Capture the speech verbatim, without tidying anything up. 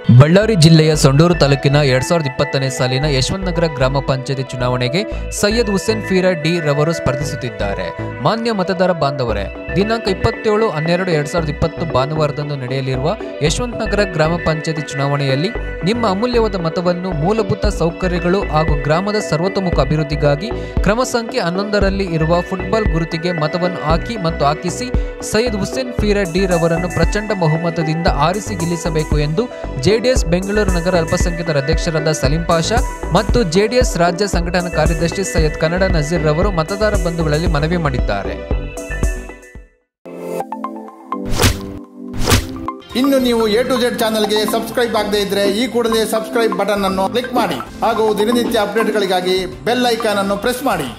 ಬಳ್ಳಾರಿ ಜಿಲ್ಲೆಯ ಸಂಡೂರು ತಾಲೂಕಿನ ಎರಡ್ ಸಾವಿರದ ಇಪ್ಪತ್ತನೇ ಸಾಲಿನ ಯಶವಂತನಗರ ಗ್ರಾಮ ಪಂಚಾಯತಿ ಚುನಾವಣೆಗೆ ಸೈಯದ್ ಹುಸೇನ್ ಫೀರಾ ಡಿ ರವರು ಸ್ಪರ್ಧಿಸುತ್ತಿದ್ದಾರೆ. ಮಾನ್ಯ ಮತದಾರ ಬಾಂಧವರೇ, ದಿನಾಂಕ ಇಪ್ಪತ್ತೇಳು ಹನ್ನೆರಡು ಎರಡ್ ಸಾವಿರದ ಇಪ್ಪತ್ತು ಭಾನುವಾರದಂದು ನಡೆಯಲಿರುವ ಯಶವಂತನಗರ ಗ್ರಾಮ ಪಂಚಾಯತಿ ಚುನಾವಣೆಯಲ್ಲಿ ನಿಮ್ಮ ಅಮೂಲ್ಯವಾದ ಮತವನ್ನು ಮೂಲಭೂತ ಸೌಕರ್ಯಗಳು ಹಾಗೂ ಗ್ರಾಮದ ಸರ್ವತೋಮುಖ ಅಭಿವೃದ್ಧಿಗಾಗಿ ಕ್ರಮ ಸಂಖ್ಯೆ ಹನ್ನೊಂದರಲ್ಲಿ ಇರುವ ಫುಟ್ಬಾಲ್ ಗುರುತಿಗೆ ಮತವನ್ನು ಹಾಕಿ ಮತ್ತು ಹಾಕಿಸಿ ಸೈಯದ್ ಹುಸೇನ್ ಫೀರಾ ಡಿ ರವರನ್ನು ಪ್ರಚಂಡ ಬಹುಮತದಿಂದ ಆರಿಸಿ ಗೆಲ್ಲಿಸಬೇಕು ಎಂದು ಜೆಡಿಎಸ್ ಬೆಂಗಳೂರು ನಗರ ಅಲ್ಪಸಂಖ್ಯಾತರ ಅಧ್ಯಕ್ಷರಾದ ಸಲೀಂ ಪಾಷಾ ಮತ್ತು ಜೆಡಿಎಸ್ ರಾಜ್ಯ ಸಂಘಟನಾ ಕಾರ್ಯದರ್ಶಿ ಸೈಯದ್ ಕನ್ನಡ ನಜೀರ್ ರವರು ಮತದಾರ ಬಂಧುಗಳಲ್ಲಿ ಮನವಿ ಮಾಡಿದ್ದಾರೆ. ಇನ್ನು ನೀವು ಎ ಟು ಝೆಡ್ ಚಾನೆಲ್ಗೆ ಸಬ್ಸ್ಕ್ರೈಬ್ ಆಗದೇ ಇದ್ರೆ ಈ ಕೂಡಲೇ ಸಬ್ಸ್ಕ್ರೈಬ್ ಬಟನ್ ಅನ್ನು ಕ್ಲಿಕ್ ಮಾಡಿ ಹಾಗೂ ದಿನನಿತ್ಯ ಅಪ್ಡೇಟ್ಗಳಿಗಾಗಿ ಬೆಲ್ ಐಕಾನ್ ಅನ್ನು ಪ್ರೆಸ್ ಮಾಡಿ.